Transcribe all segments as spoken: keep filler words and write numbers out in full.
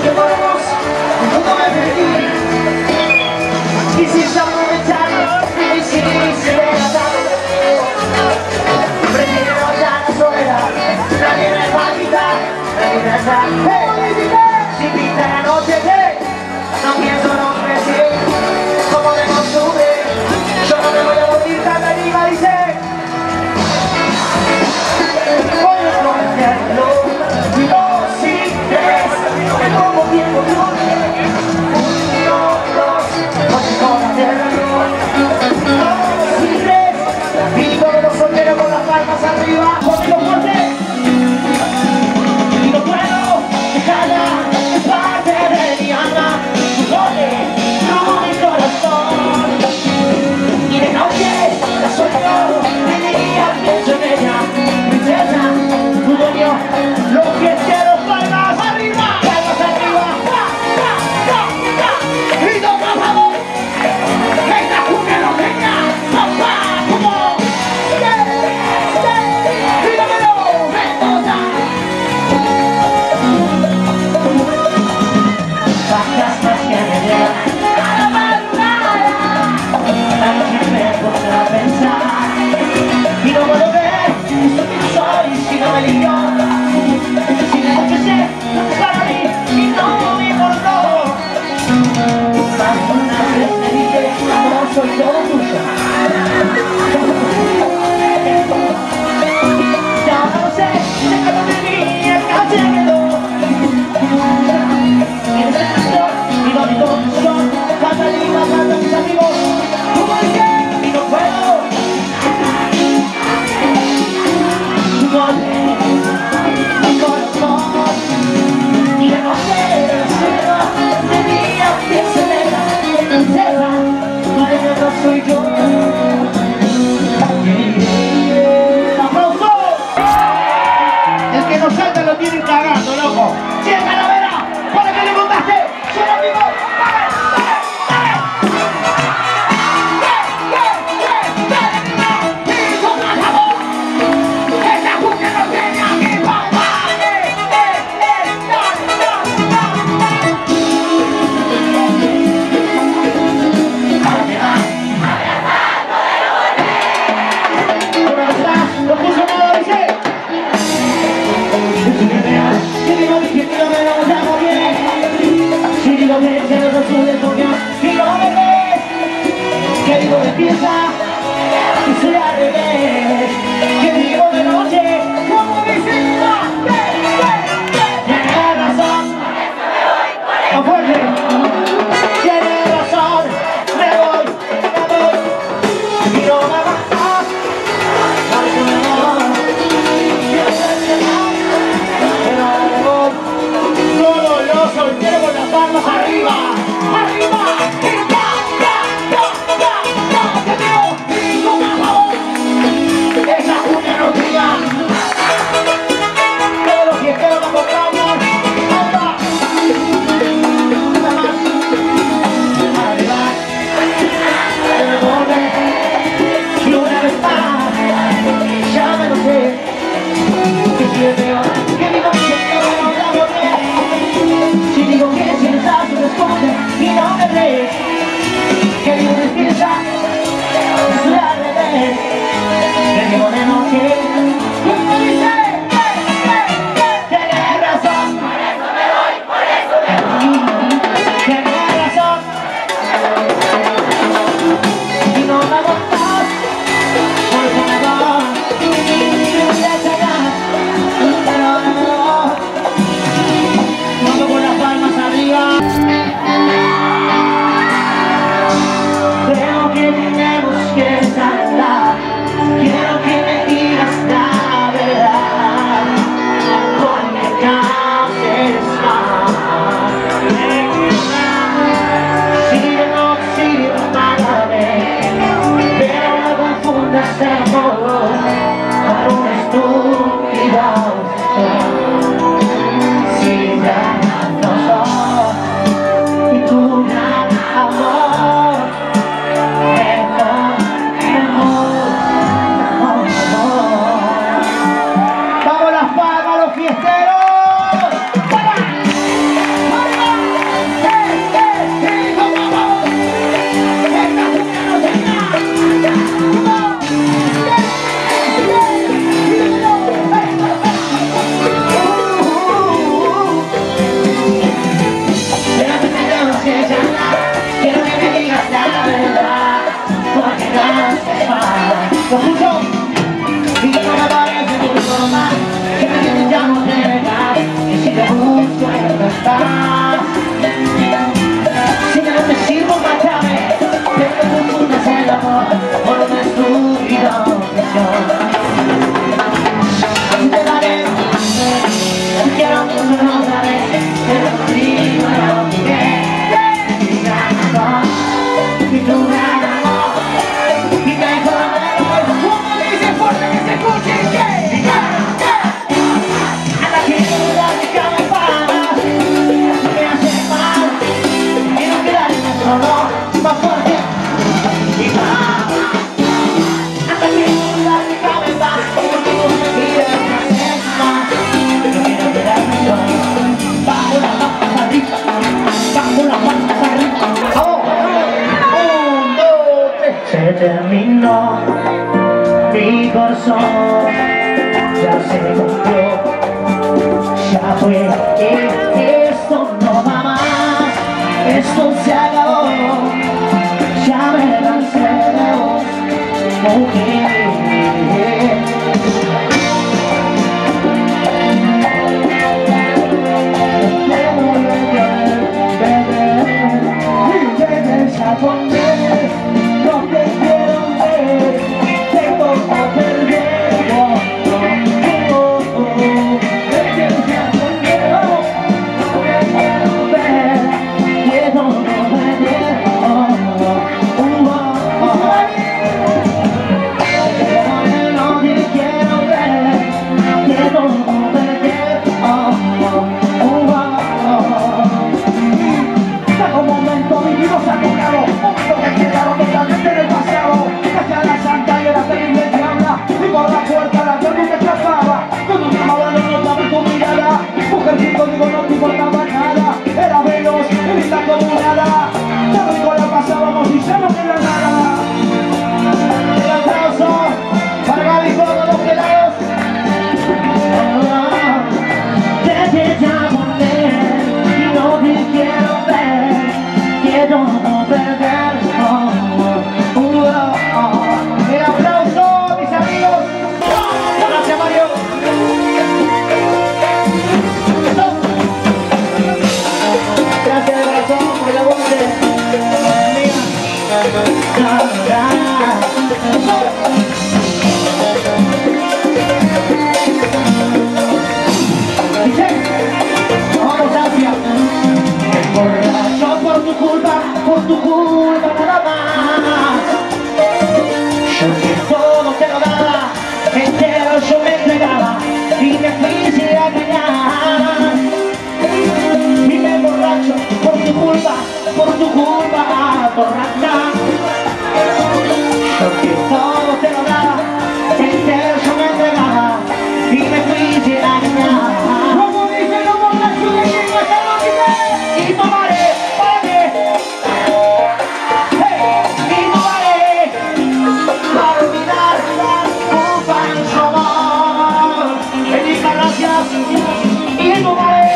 que podemos, no me perdí. Quisiste aprovechar, me hiciste desatado. Prefiero ya la soledad, nadie me va a quitar, nadie me va a quitar. Hey, si pinta la noche, hey, no pienso, no crecí, como me consume, yo no me voy a morir, tan arriba dice. Voy a prometerlo, no, si crees, que como tiempo tú. Arriba, conmigo fuerte. Y no puedo dejarla, es parte de mi alma. Duele, como mi corazón. Y de noche la sueño, de día pienso en ella. Princesa, tu dueño, lo que quiero, palmas arriba. Palmas arriba, ja, ja, ja, ja. Grito, por favor. Esta cumbia no tenga, papá, como. Y no puedo ver, esto que soy, si no me eligió. Si me confesé, no es para mí, y no me importó. Más de una vez me dije, no soy todo tuyo. Y ahora no sé, déjalo de mí, acá se quedó. Y en ese canción, y no mi condición, canta y canta mis amigos. ¿Cómo dice? Y no puedo. Mi corazón y de noche el cielo de día pienso en ella. Princesa, tu no soy yo. ¡Aplausos! El que no salta lo tienen cagando, loco. ¡Cien Calavera! ¡Para que le contaste! ¡Solo amigos! ¡Dale! ¡Dale! No puso nada, dice. Que no dije quiero mucho, no sabes, pero contigo no quiero. Mi gran amor, y tu gran amor, y te encontraré. Como dice fuerte que se escuche, que a la que duda de cada pana, me hace mal, quiero quedarme solo, más fuerte y más. Hasta que duda de cada pana, mira me hace mal, no quiero quedarme solo, bajo la pata arriba, bajo la pata arriba. ¡Vamos! Un, dos, tres. Se terminó mi corazón, ya se cumplió. Ya fue, que esto no va más, esto se acabó, ya me cansé de vos, mujer. Ya con él, no te quiero ver, tengo que perder, oh, oh, oh, oh. Conmigo no te importaba nada, era veloz, linda como nada, tan rico la pasábamos y ya no queda nada. El aplauso para Gaby con los pelados. Te llamo y no te quiero ver, quiero no perder. Oh, oh, oh, oh. El aplauso, mis amigos. Gracias, Mario. Gracias de corazón por el aguante, amiga. Vamos hacia borracho por tu culpa, por tu culpa nada más. Yo que todo te lo daba, entero yo me entregaba y me fui sin engañar. Borracho, por tu culpa, por tu culpa, borracha. Yo que todo te lo daba, entero yo me entregaba y me fui sin engañar. Como dicen los borrachos de Nick esta noche, y tomaré para qué, hey, y tomaré para olvidar tu falso amor. Bendiga, gracias, y tomaré.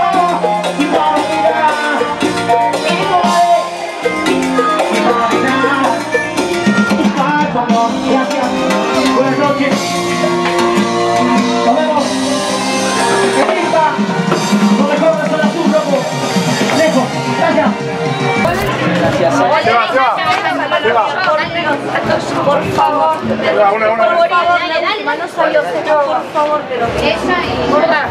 Gracias, buenas noches. Nos vemos. Benita, lo mejor de Zona Sur, loco. Lejos, gracias. Gracias. Se va, se va. Se va. Por favor. Se va, una, una. Por favor, no sabía, por favor, te lo pido. Ella y... Gorda.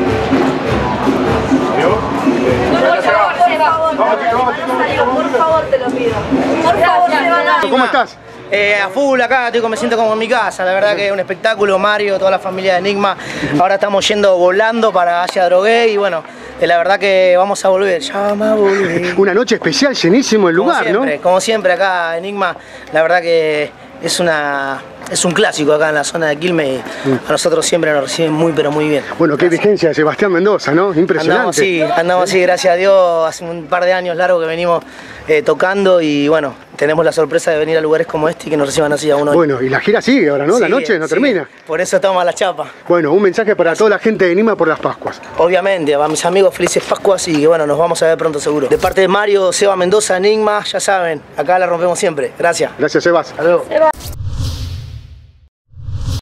Por favor, por favor. Por favor, te lo pido. Por favor, se van a... ¿Cómo estás? Eh, a full acá, estoy como me siento como en mi casa, la verdad que es un espectáculo, Mario, toda la familia de Enigma. Ahora estamos yendo volando para hacia Drogué y bueno, eh, la verdad que vamos a volver, llama a volver. Una noche especial, llenísimo el lugar, como siempre, ¿no? Como siempre acá Enigma, la verdad que es una es un clásico acá en la zona de Quilmes y mm. a nosotros siempre nos reciben muy pero muy bien. Bueno, qué gracias. vigencia de Sebastián Mendoza, ¿no? Impresionante. Andamos así, andamos así, gracias a Dios, hace un par de años largos que venimos eh, tocando y bueno, tenemos la sorpresa de venir a lugares como este y que nos reciban así a uno. Bueno, y la gira sigue ahora, ¿no? Sigue, la noche no sigue. termina. Por eso estamos a la chapa. Bueno, un mensaje para toda la gente de Enigma por las Pascuas. Obviamente, a mis amigos felices Pascuas y bueno, nos vamos a ver pronto seguro. De parte de Mario, Seba Mendoza, Enigma, ya saben, acá la rompemos siempre. Gracias. Gracias, Sebas. Hasta luego.